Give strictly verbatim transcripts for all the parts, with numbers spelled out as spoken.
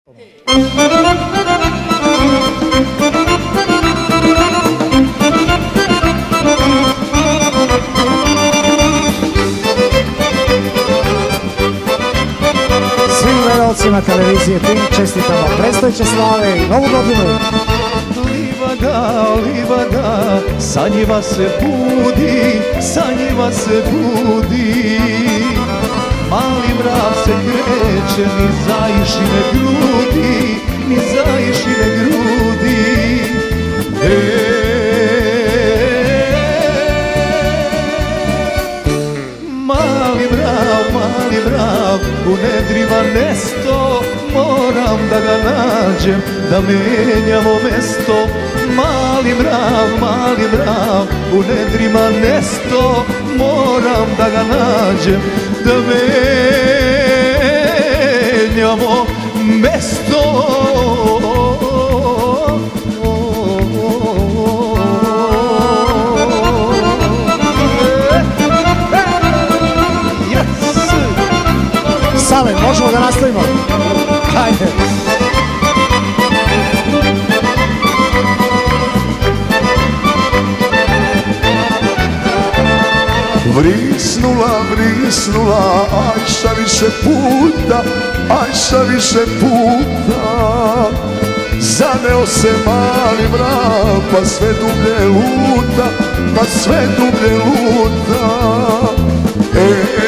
Svim gledalcima televizije Pink čestitamo predstojeće slave i novu godinu. Livada, livada, sanjiva se budi, sanjiva se budi. Mali mrav se kreće, ni zaišine grudi, ni zaišine grudi. Mali mrav, mali mrav, u nedrima nesto, moram da ga nađem, da menjamo mesto. Mali mrav, mali mrav, u nedrima nesto, moram da ga nađem, da menjamo mesto. Sale, možemo da nastavimo? Hajde! Vrisnula, vrisnula, Ajša više puta, Ajša više puta. Zaneo se mali mrav, pa sve dublje luta, pa sve dublje luta. Ej,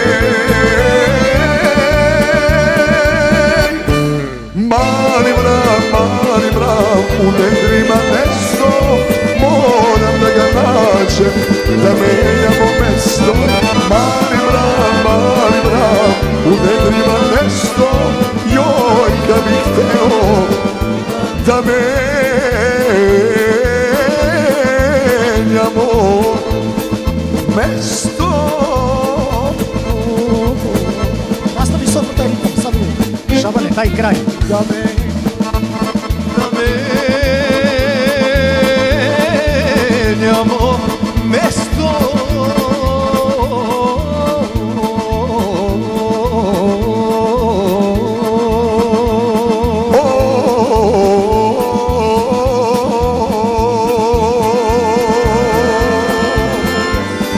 mali mrav, mali mrav, u nedrima mesto, moram da ga nađem, da menjamo mesto. Mali mrav, mali mrav, u nedrima mesto, joj kad bih hteo da menjamo mesto. Nastavi sad taj ritam, sad mi, Šabane, taj kraj. Da menjamo mesto.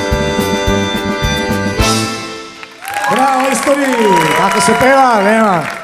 Bravo, Istori! Kako se peva, nema?